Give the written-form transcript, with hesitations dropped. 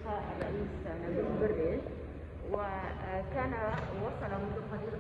اللقاء الرئيس نبيل بريد، وكان وصل منذ قليل